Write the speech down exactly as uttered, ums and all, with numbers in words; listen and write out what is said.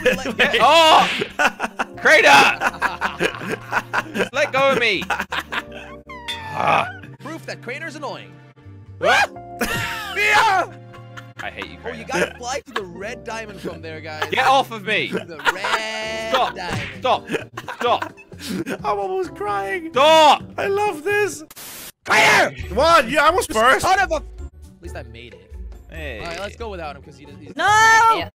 let go. Oh! Crainer! Let go of me! Ah. Proof that Crainer's annoying. Yeah! I hate you, Oh, Crainer. you gotta fly to the red diamond from there, guys. Get off of me! The red Stop! diamond. Stop! Stop! I'm almost crying. Stop! I love this. Crainer! Come on, you I was first. Son of a... At least I made it. Hey. All right, let's go without him because he doesn't. No!